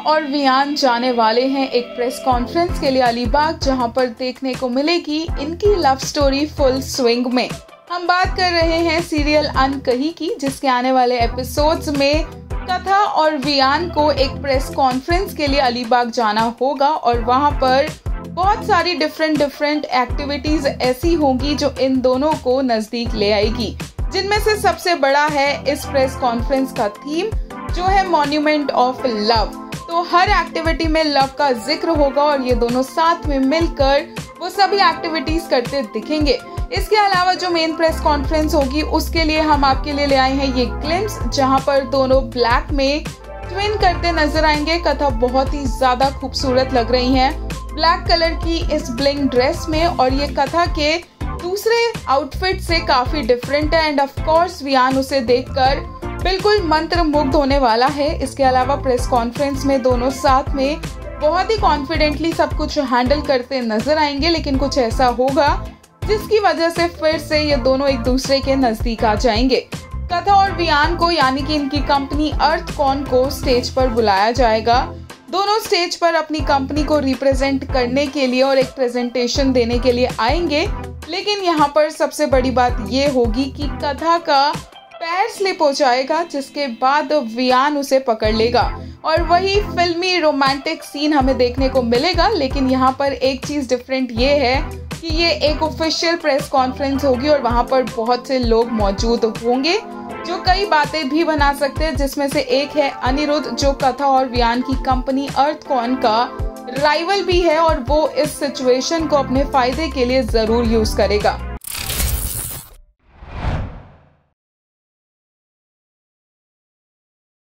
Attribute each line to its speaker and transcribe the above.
Speaker 1: और वियान जाने वाले हैं एक प्रेस कॉन्फ्रेंस के लिए अलीबाग, जहां पर देखने को मिलेगी इनकी लव स्टोरी फुल स्विंग में। हम बात कर रहे हैं सीरियल अनकही की, जिसके आने वाले एपिसोड्स में कथा और वियान को एक प्रेस कॉन्फ्रेंस के लिए अलीबाग जाना होगा और वहां पर बहुत सारी डिफरेंट एक्टिविटीज ऐसी होंगी जो इन दोनों को नजदीक ले आएगी, जिनमें से सबसे बड़ा है इस प्रेस कॉन्फ्रेंस का थीम, जो है मॉन्यूमेंट ऑफ लव। तो हर एक्टिविटी में लव का जिक्र होगा और ये दोनों साथ में मिलकर वो सभी एक्टिविटीज करते दिखेंगे। इसके अलावा जो मेन प्रेस कॉन्फ्रेंस होगी उसके लिए हम आपके लिए ले आए हैं ये ग्लिम्स, जहां पर दोनों ब्लैक में ट्विन करते नजर आएंगे। कथा बहुत ही ज्यादा खूबसूरत लग रही हैं ब्लैक कलर की इस ब्लिंग ड्रेस में, और ये कथा के दूसरे आउटफिट से काफी डिफरेंट है एंड ऑफ कोर्स वियान उसे देखकर बिल्कुल मंत्र मुग्ध होने वाला है। इसके अलावा प्रेस कॉन्फ्रेंस में दोनों साथ में बहुत ही कॉन्फिडेंटली सब कुछ हैंडल करते नजर आएंगे, लेकिन कुछ ऐसा होगा जिसकी वजह से फिर से ये दोनों एक दूसरे के नजदीक आ जाएंगे। कथा और वियान को, यानी कि इनकी कंपनी अर्थकॉन को स्टेज पर बुलाया जाएगा। दोनों स्टेज पर अपनी कंपनी को रिप्रेजेंट करने के लिए और एक प्रेजेंटेशन देने के लिए आएंगे, लेकिन यहाँ पर सबसे बड़ी बात ये होगी कि कथा का पैर स्लिप हो जाएगा, जिसके बाद वियान उसे पकड़ लेगा और वही फिल्मी रोमांटिक सीन हमें देखने को मिलेगा। लेकिन यहाँ पर एक चीज डिफरेंट ये है कि ये एक ऑफिशियल प्रेस कॉन्फ्रेंस होगी और वहाँ पर बहुत से लोग मौजूद होंगे जो कई बातें भी बना सकते हैं, जिसमें से एक है अनिरुद्ध, जो कथा और वियान की कंपनी अर्थकॉन का राइवल भी है और वो इस सिचुएशन को अपने फायदे के लिए जरूर यूज करेगा।